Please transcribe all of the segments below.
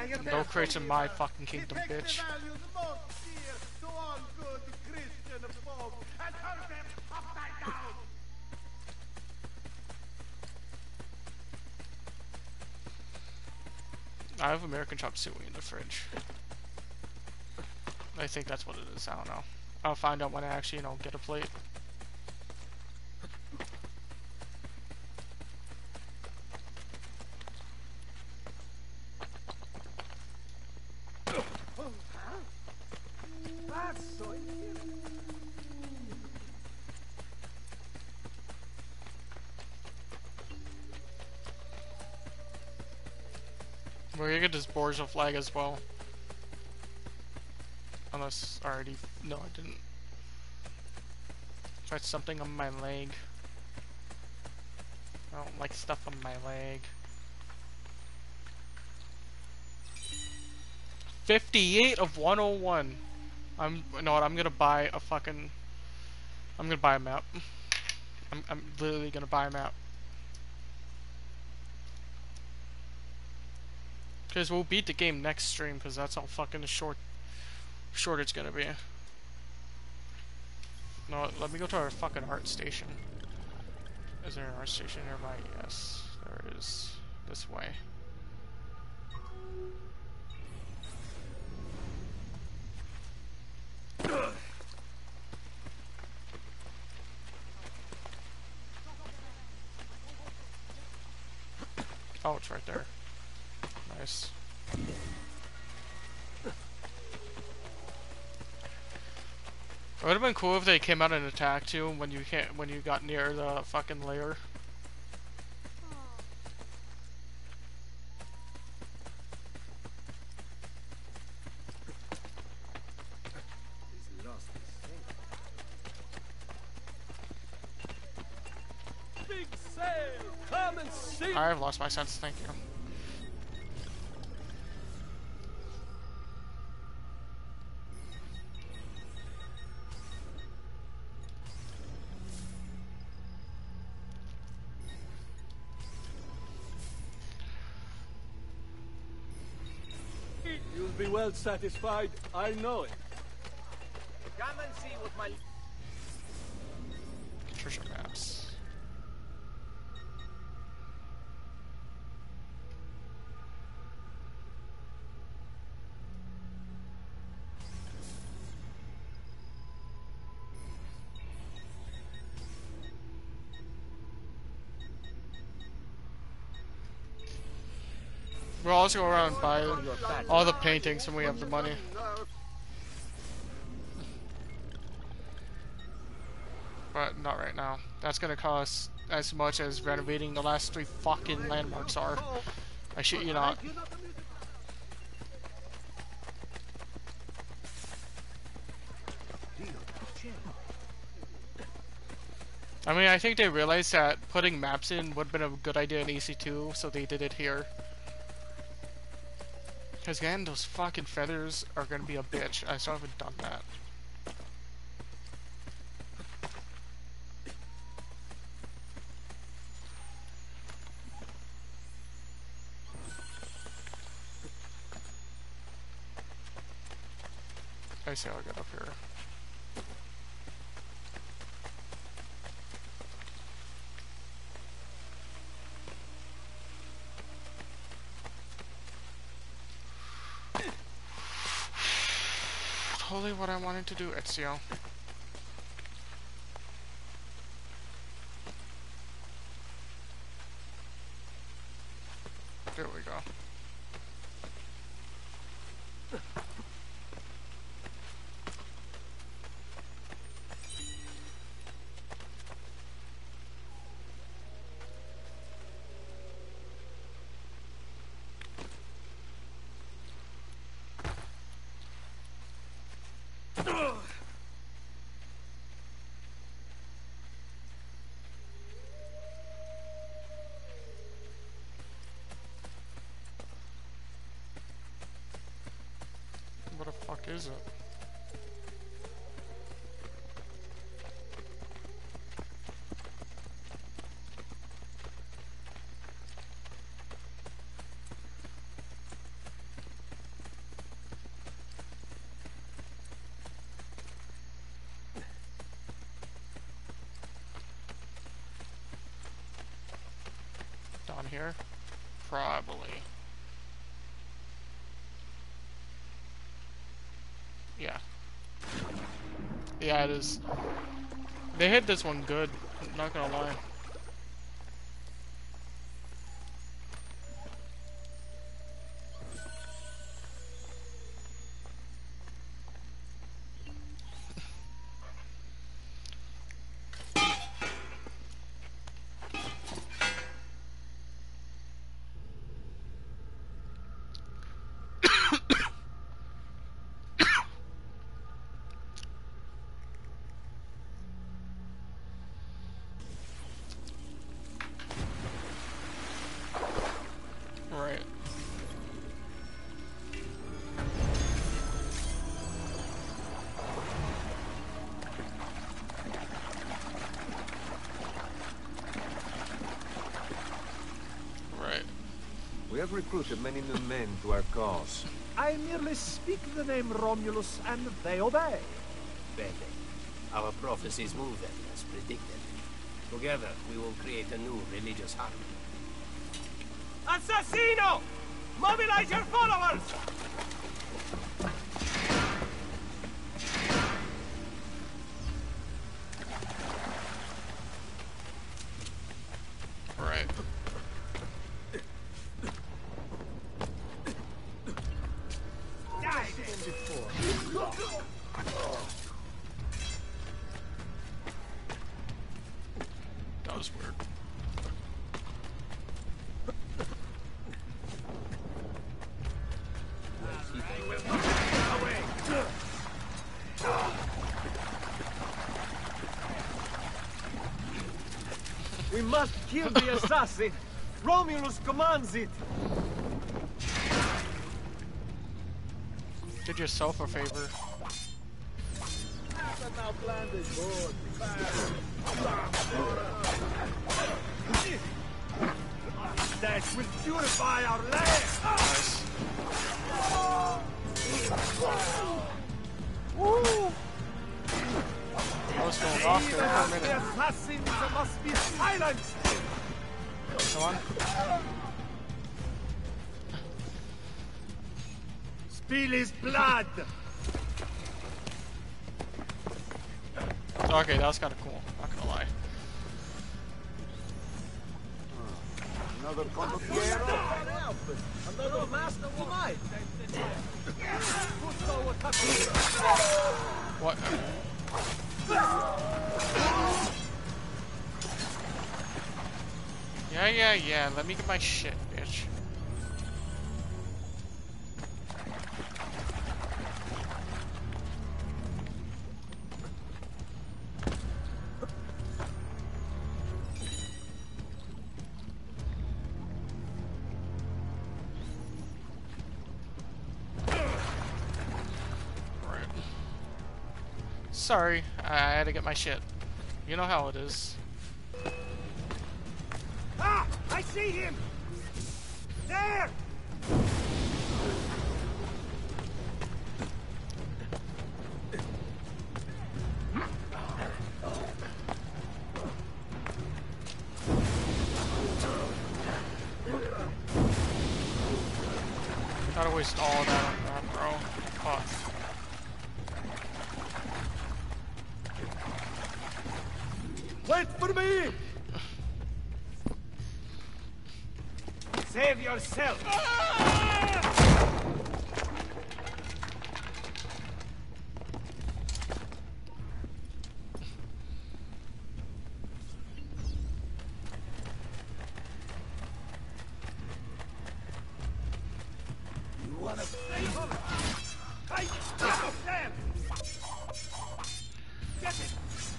No crates in my fucking kingdom, bitch. I have American chop suey in the fridge. I think that's what it is. I don't know. I'll find out when I actually, you know, get a plate. We're gonna get this Borgia flag as well. Unless already. No, I didn't. Tried something on my leg. I don't like stuff on my leg. 58 of 101. You know what? I'm gonna buy a fucking. I'm gonna buy a map. I'm literally gonna buy a map. Because we'll beat the game next stream, because that's how fucking short it's gonna be. No, let me go to our fucking art station. Is there an art station nearby? Yes, there is. This way. Oh, it's right there. Nice. It would have been cool if they came out and attacked you when you got near the fucking lair. Big sail, come and see. I've lost my sense. Thank you. You'll be well satisfied, I know it. Come and see what my... Treasure maps. We'll also go around and buy all the paintings when we have the money. But not right now. That's gonna cost as much as renovating the last 3 fucking landmarks are. I shit you not. I mean, I think they realized that putting maps in would have been a good idea in EC2, so they did it here. Because again, those fucking feathers are gonna be a bitch. I still haven't done that. I see how I get up here. Totally what I wanted to do, Ezio. There we go. What the fuck is it? here? Probably. Yeah. Yeah, it is. They hit this one good. Not gonna lie. Right. Right. We have recruited many new men to our cause. I merely speak the name Romulus and they obey. Bene. Our prophecies move them as predicted. Together, we will create a new religious harmony. Assassino! Mobilize your followers! Right. That was weird. We must kill the assassin. Romulus commands it. Did yourself a favor. That will purify our land. Nice. Woo! I was going off there Even for a as the minute. assassins must be silenced. Come on. Spill his blood. Okay, that was kind of cool. Not gonna lie. Another convoquero? Another master will might. What? Yeah. Let me get my shit, bitch. Right. Sorry, I had to get my shit. You know how it is. Ah! I see him! There! Gotta waste all that on that, bro. Fuck. Wait for me! Save yourself! You wanna save him? I them! Get it!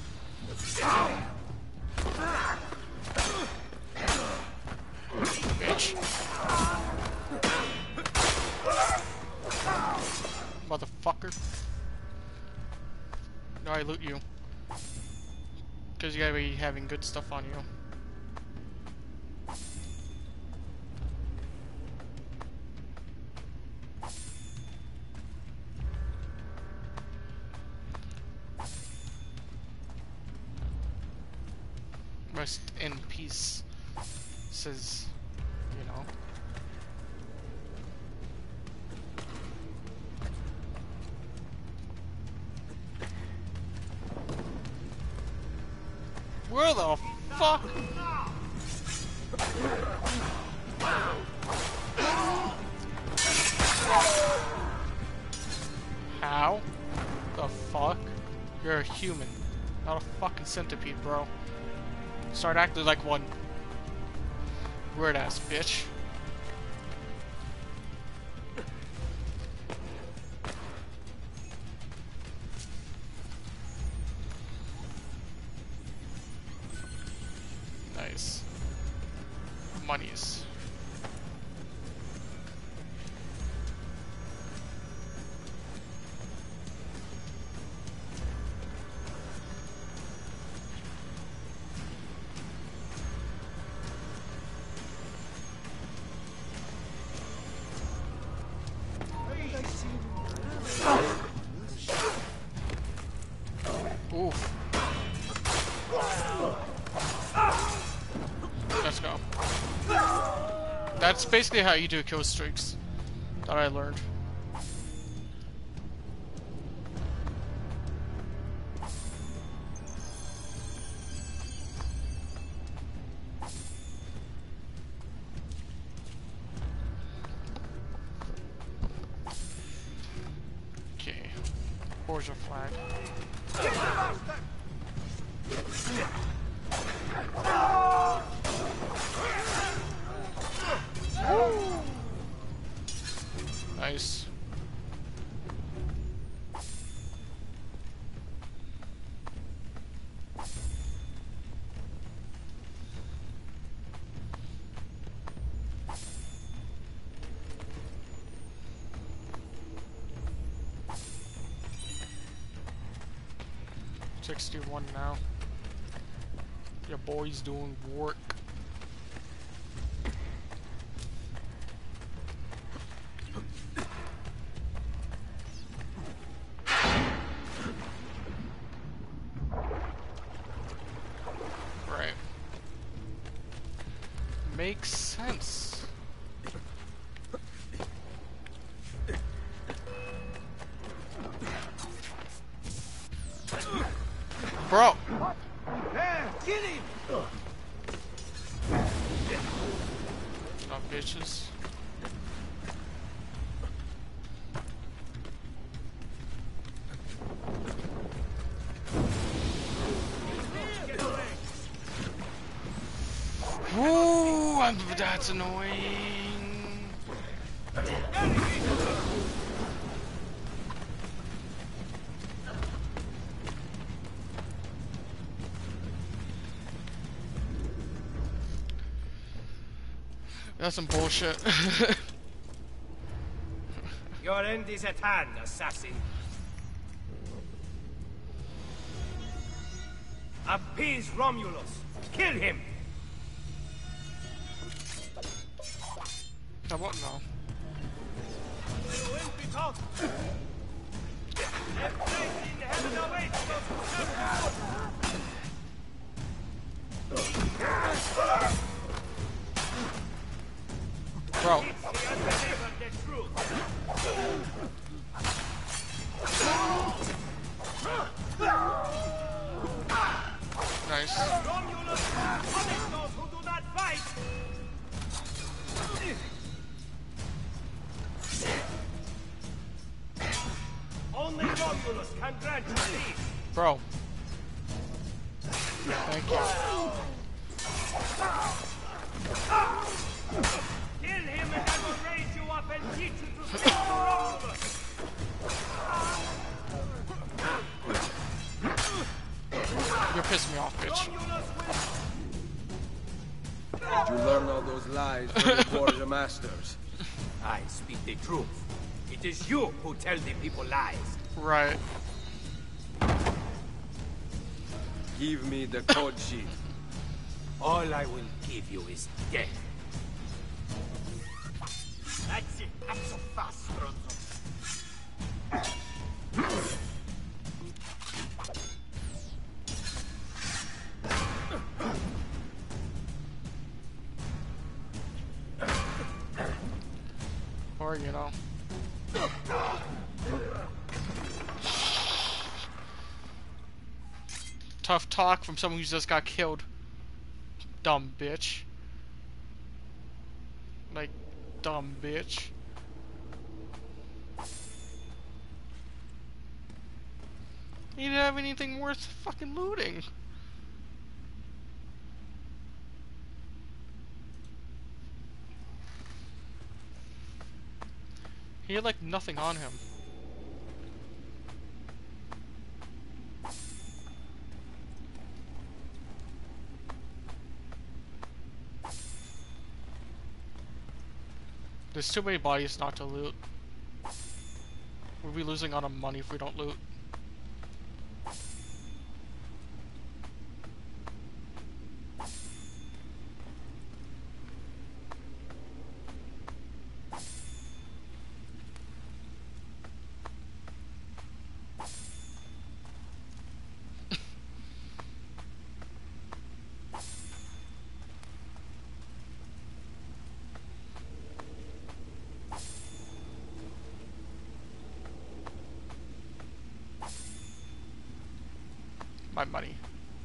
Bitch. Motherfucker. No, I loot you. Because you gotta be having good stuff on you. Rest in peace, says Where the fuck? How? The fuck? You're a human, not a fucking centipede, bro. Start acting like one. Weird ass bitch. Nice. Monies. Oof. Let's go. That's basically how you do kill streaks that I learned. Okay. Where's your flag? Nice. $61 now. Your boy's doing work. Right. Makes sense. Bro! Kill him! Not bitches. Woo! That's annoying. That's some bullshit. Your end is at hand, assassin. Appease Romulus. Kill him. I won't know. You will be taught. That place in heaven awaits Bro. the unbeliever the truth. Nice. Romulus punish those who do not fight. Only Romulus can grant you peace. Bro. Thank you. Kill him and I will raise you up and teach you to speak to Romulus. You're pissing me off, bitch. Romulus will... Did you learn all those lies from the quartermasters? I speak the truth. It is you who tell the people lies. Right. Give me the code sheet. All I will give you is death. That's it. Not so fast, Bronzo. Or, you know. tough talk from someone who just got killed. Dumb bitch. Like, dumb bitch. You didn't have anything worth fucking looting. He had like nothing on him. There's too many bodies not to loot. We'll be losing out on money if we don't loot. My money.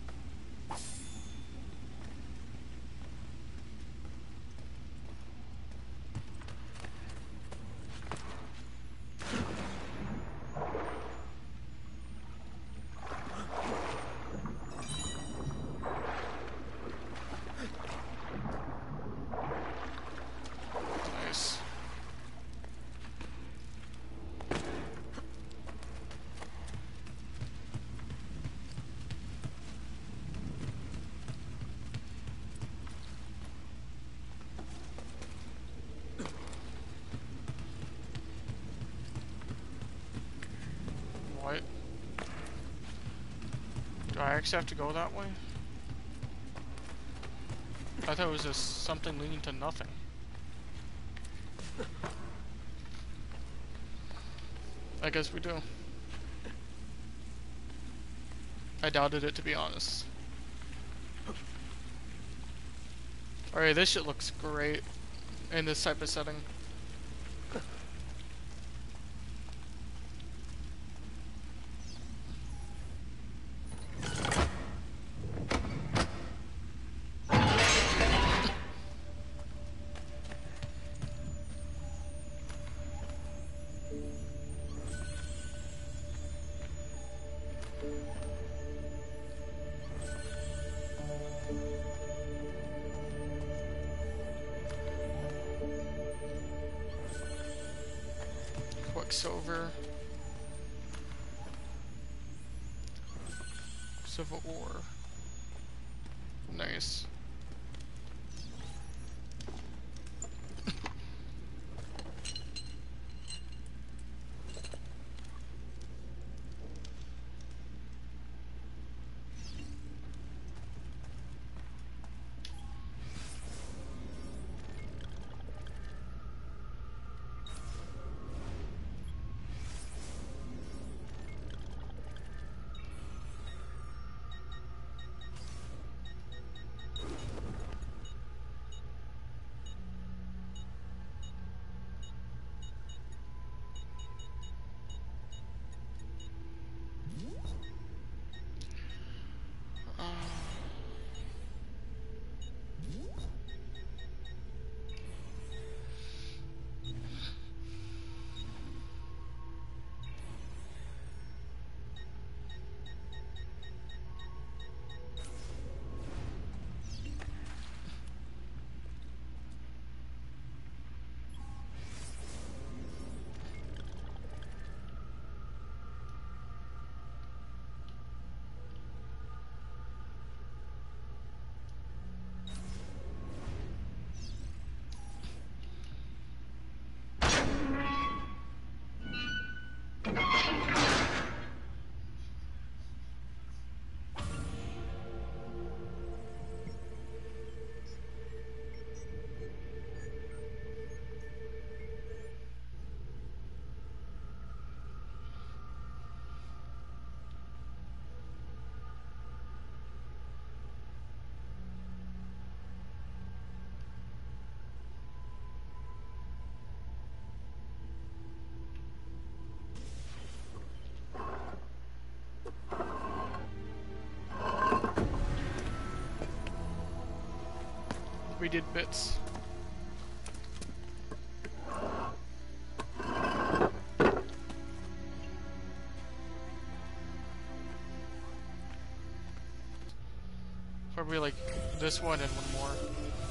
Nice. What? Do I actually have to go that way? I thought it was just something leading to nothing. I guess we do. I doubted it, to be honest. Alright, this shit looks great in this type of setting. Quicksilver. Civil War. Nice. we did bits. Probably like this one and one more.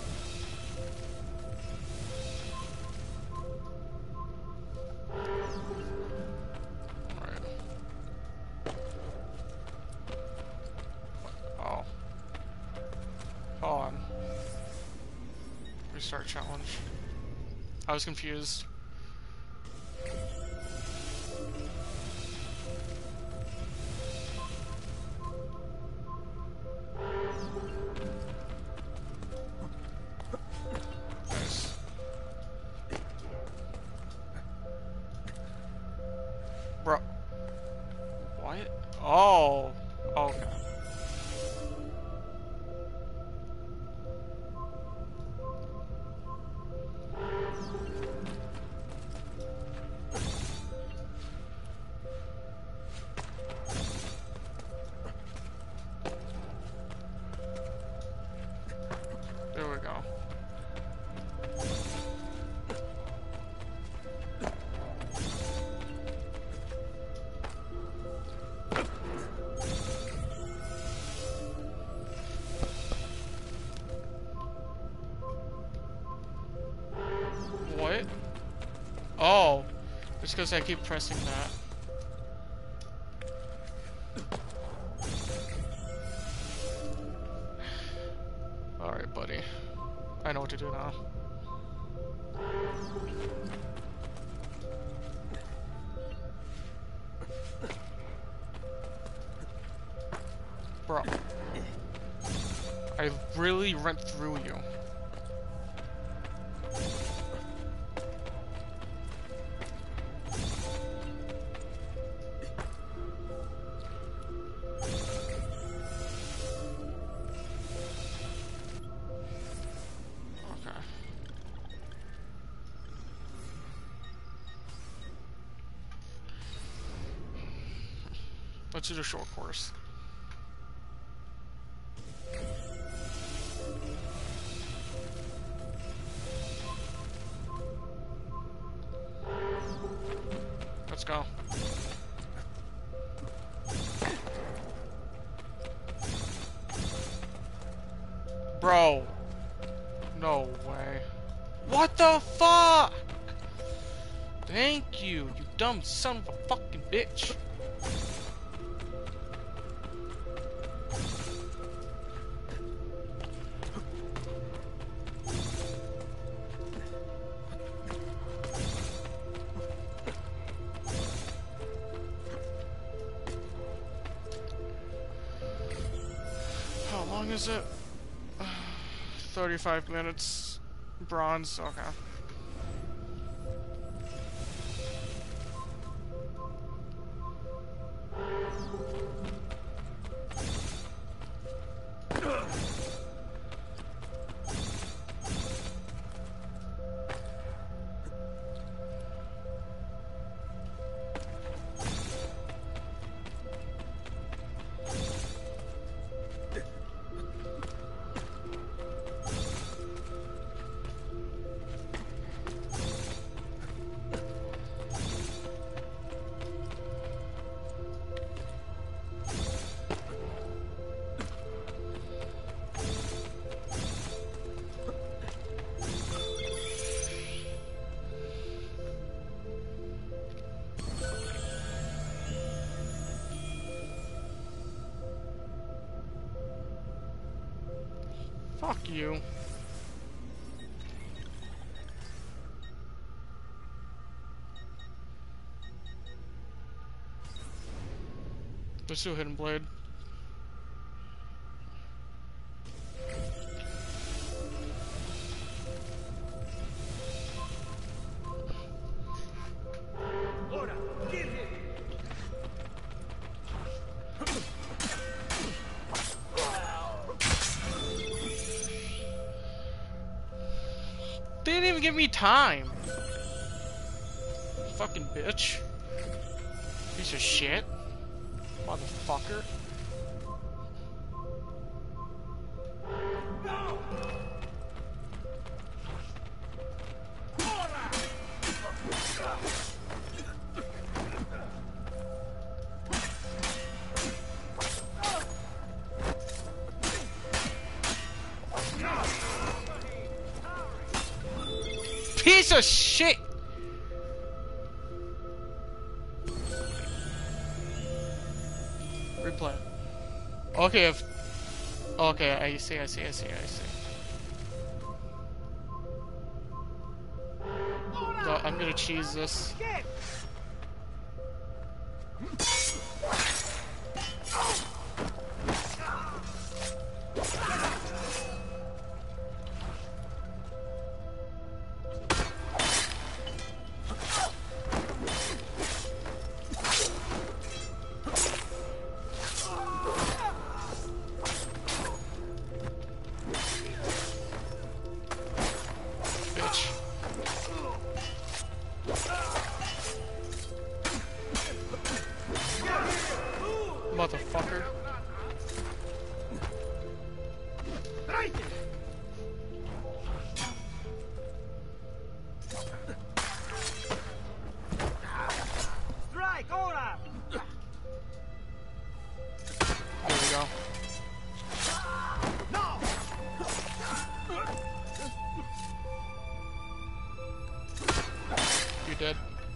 Alright. Oh. Hold on. Restart challenge. I was confused. Nice. Bro. What? Oh. Okay. There we go. What? Oh, it's because I keep pressing that. Alright, buddy. I know what to do now. Bro. I really went through you. Okay. Let's do the short course. Let's go. Bro. No way. What the fuck? Thank you, you dumb son of a fucking bitch. How long is it? 35 minutes. Bronze, okay. Fuck you. Let's do Hidden Blade. Ora, kill him! They didn't even give me time. Fucking bitch. Piece of shit. Motherfucker. Piece of shit! Replay. Okay, if... Okay, I see. No, I'm gonna cheese this. Motherfucker. Strike, ora! There we go. You dead.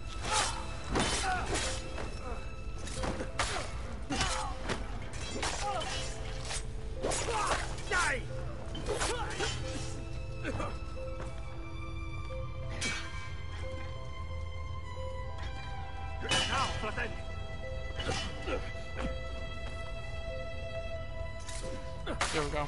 There we go.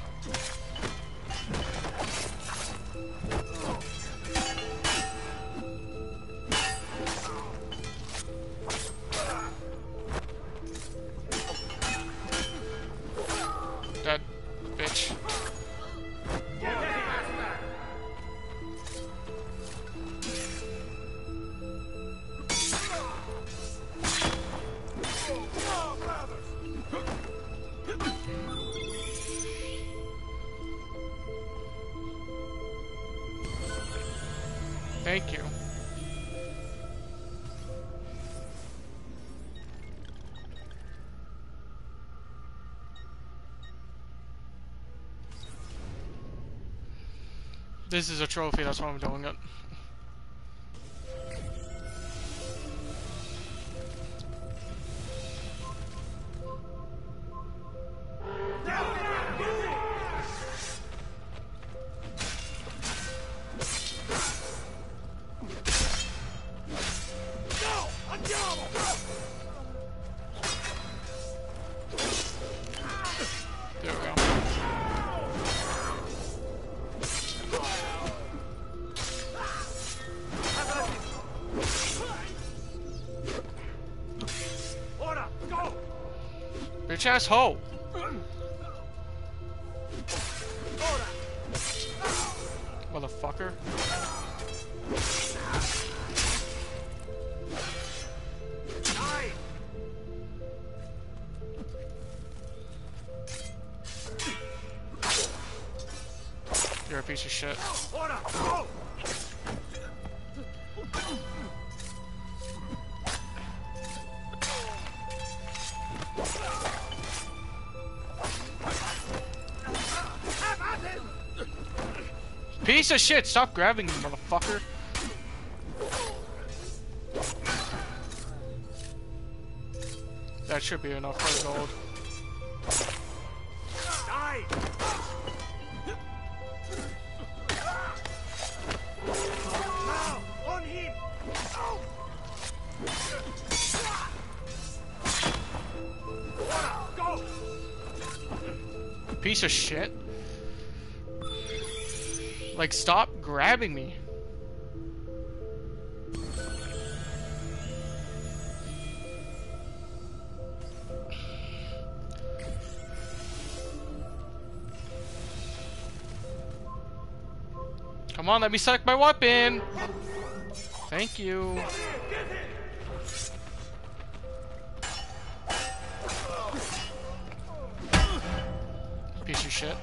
Dead, bitch. Thank you. This is a trophy, that's why I'm doing it. There we go. Bitch ass hoe. Motherfucker. You're a piece of shit. Piece of shit! Stop grabbing me, motherfucker! That should be enough for gold. Piece of shit. Like, stop grabbing me. Come on, let me select my weapon. Thank you. Piece of shit.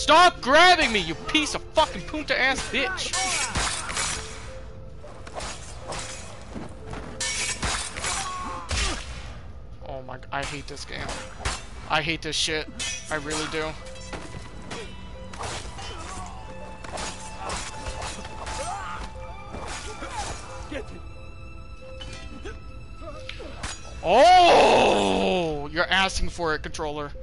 Stop grabbing me, you piece of fucking punta ass bitch! Oh my, I hate this game. I hate this shit. I really do. Oh! You're asking for it, controller.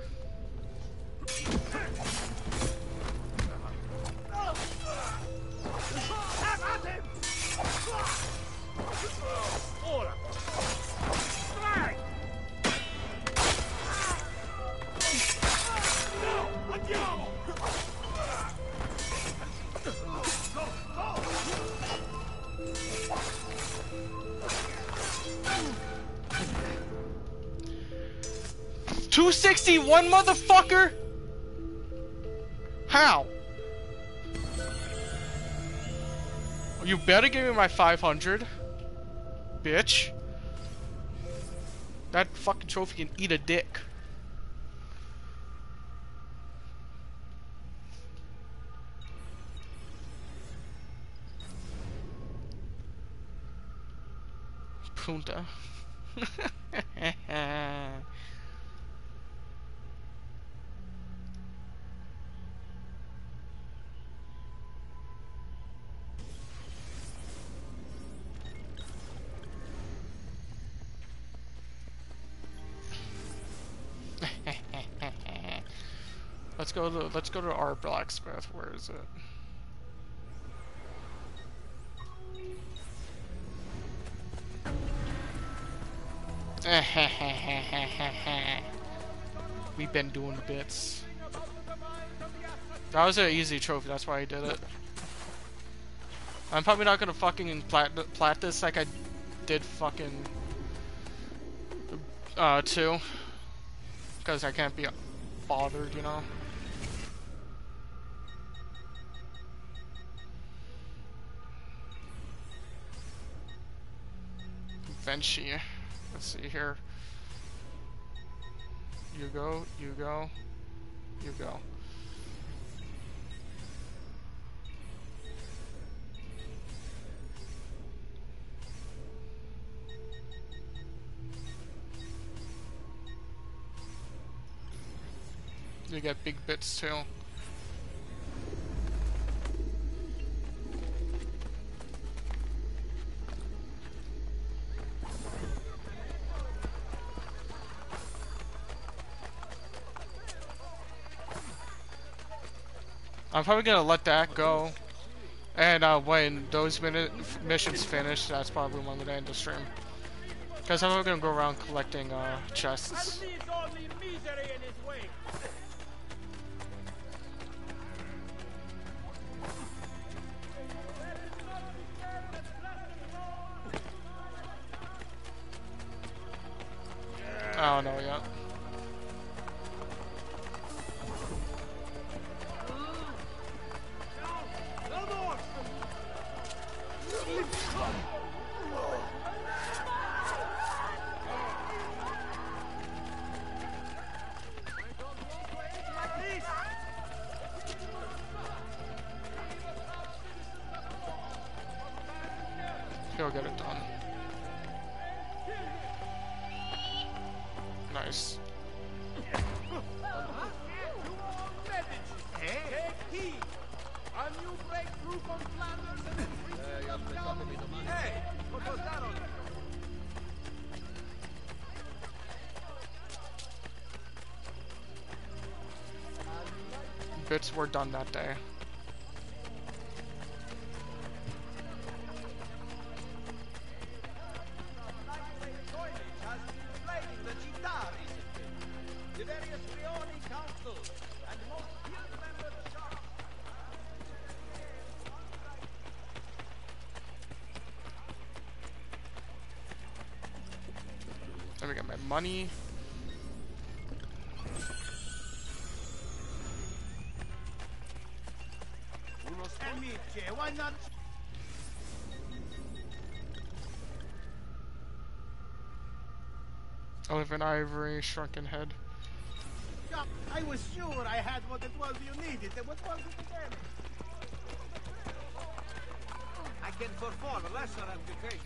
$261, motherfucker! How? You better give me my 500, bitch. That fucking trophy can eat a dick. Punta. Let's go to our blacksmith. Where is it? We've been doing the bits. That was an easy trophy, that's why I did it. I'm probably not gonna fucking plat this like I did fucking 2. Because I can't be bothered, you know? Vinci. Let's see here. You go, you go, you go. You get big bits too. I'm probably gonna let that go, and when those missions finish, that's probably when I'm gonna end the stream. Because I'm gonna go around collecting chests. I don't know yet. He'll get it done. Nice. Bits were done that day. Let me get my money. Why not? Elephant ivory, shrunken head. I was sure I had what it was you needed. What was it again? I can perform a lesser amputation.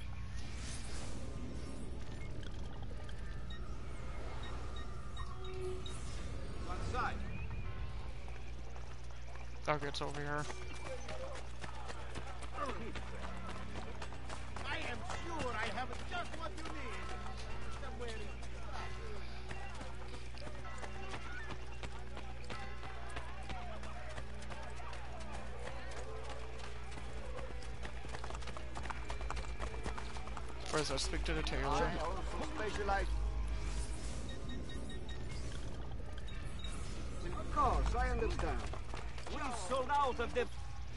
One side. Target's over here. I am sure I have just what you need. Somewhere in... First, let's speak to the tailor. I also specialize... Of course, I understand. We sold out of the...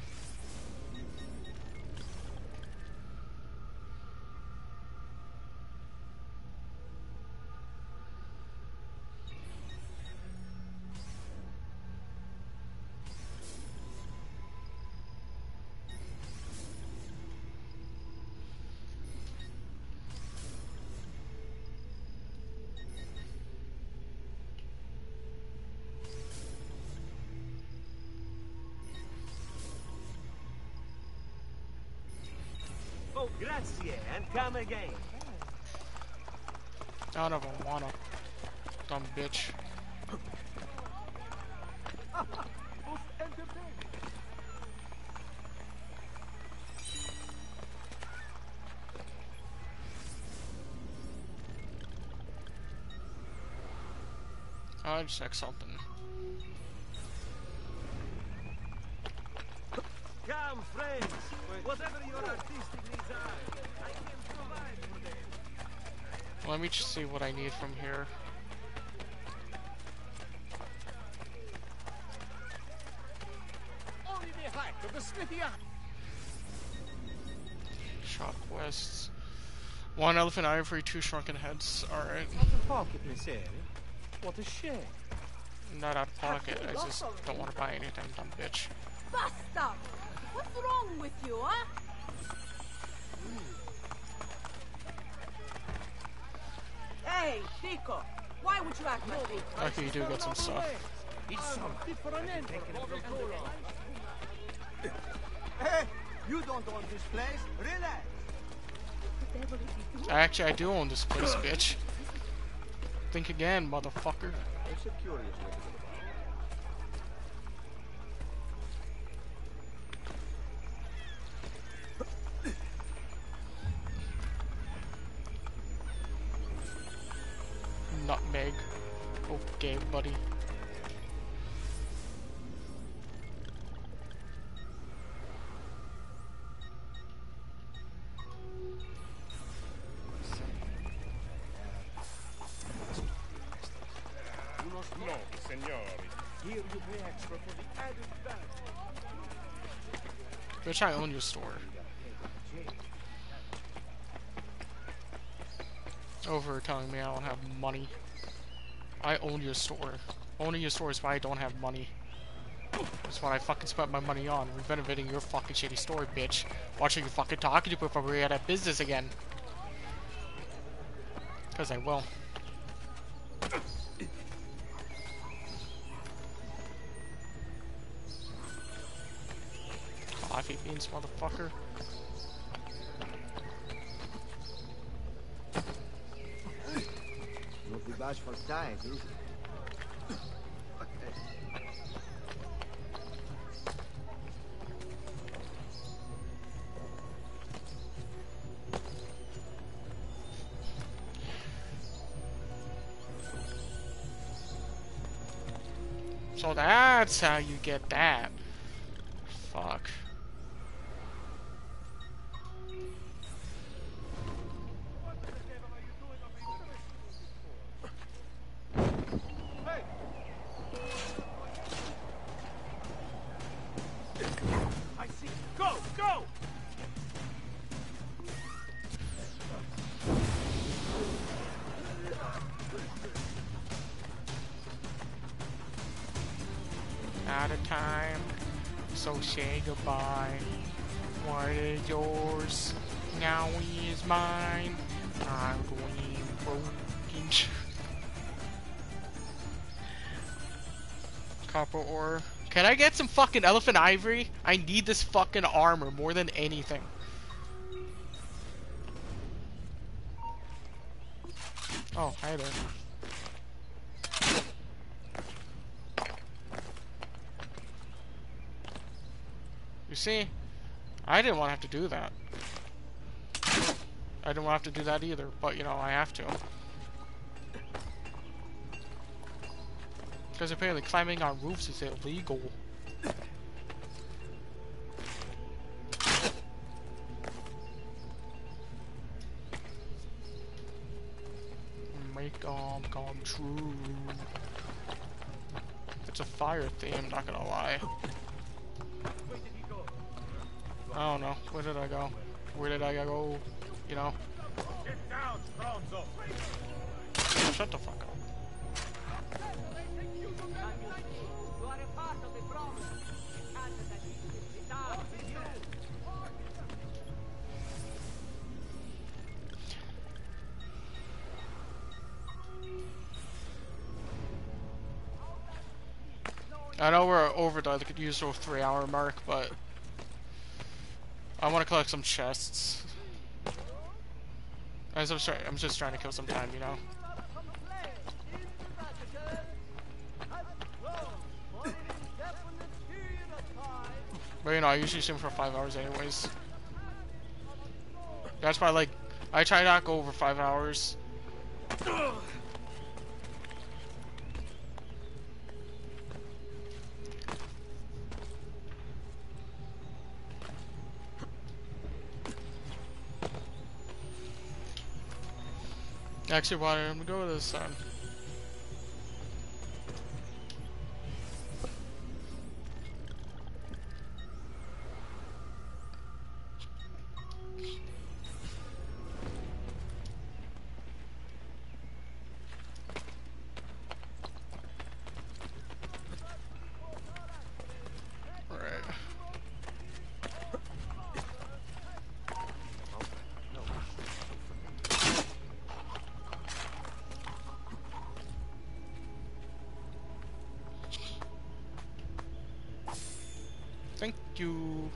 Oh, grazie, and come again. I don't even wanna. Dumb bitch. I'll check something. Come, friends. Whatever your artistic needs are, I can provide for them. Let me just see what I need from here. Only the height of the smithy. Shop quests. 1 elephant ivory, 2 shrunken heads. Alright. Out of pocket, Miss Airy. What a shame. Not out of pocket. I just don't want to buy anything, dumb bitch. Basta! What's wrong with you, huh? Hey, Pico, why would you act like this? Okay, you do get some stuff. Hey, you don't own this place. Relax. Actually, I do own this place, bitch. Think again, motherfucker. It's a curious way to go about Nutmeg. Okay, buddy. No, signori. Here you pay extra for the added value. Bitch, I own your store. Over telling me I don't have money. I own your store. Owning your store is why I don't have money. That's what I fucking spent my money on. Renovating your fucking shitty store, bitch. Watching you fucking talking to before we get out of business again. Because I will. Coffee beans, motherfucker. Not the bashful type, is it? So that's how you get that. Fuck. I see. Go, go! Out of time, so say goodbye. What is yours now is mine. I'm going broken. Copper ore. Can I get some fucking elephant ivory? I need this fucking armor more than anything. Oh, hi there. You see? I didn't want to have to do that. I didn't want to have to do that either, but you know, I have to. Because apparently climbing on roofs is illegal. Make them come true. It's a fire theme, not gonna lie. I don't know. Where did I go? Where did I go? You know? Get down, Bronzo! Shut the fuck up. You are a part of the problem. I know we're over the usual 3-hour mark, but I want to collect some chests. I'm just trying to kill some time, you know. But you know, I usually stream for 5 hours anyways. That's why, like, I try not to go over 5 hours. Actually, why I'm gonna go with the sun. Thank you.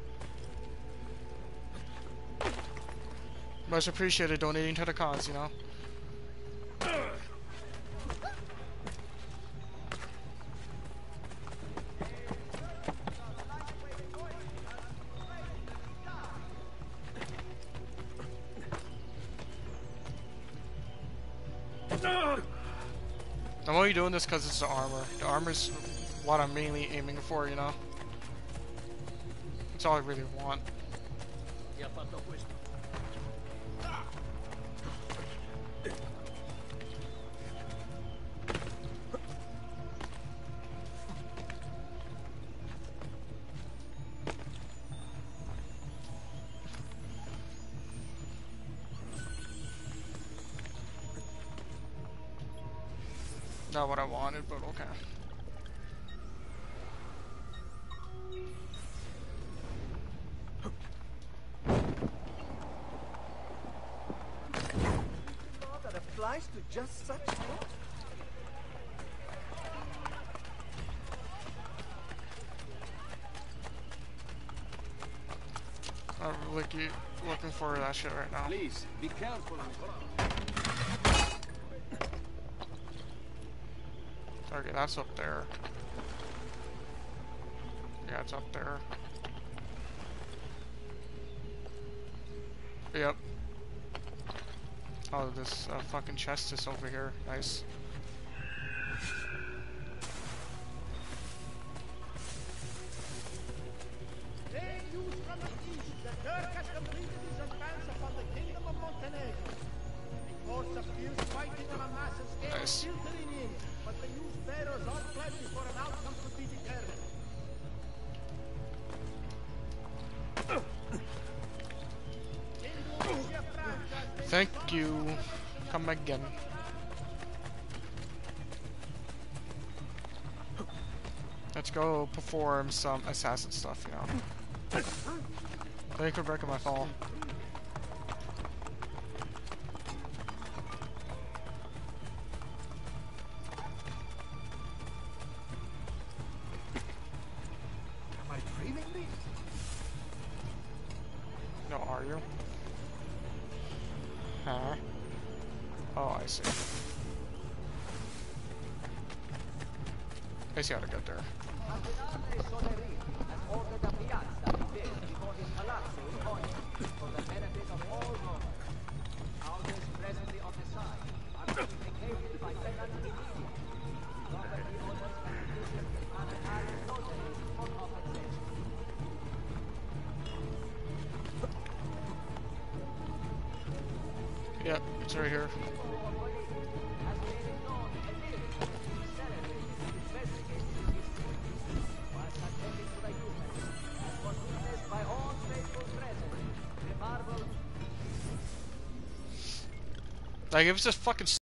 Much appreciated donating to the cause, you know. I'm only doing this because it's the armor. The armor's what I'm mainly aiming for, you know. That's all I really want. Not what I wanted, but okay. That applies to just such thought. I'm looking for that shit right now. Please, be careful. Okay, that's up there. Yeah, it's up there. Yep. Oh, this fucking chest is over here. Nice. News from the east. The Turk has completed his advance upon the kingdom of Montenegro. Reports of fierce fighting on a massive scale Nice. filtering in, but the news bearers all fled before an outcome could be determined. Thank you. Come again. Let's go perform some assassin stuff, you know. Thank you for breaking my fall. Oh, I see. I see how to get there. Yep, it's right here. Like, it was just fucking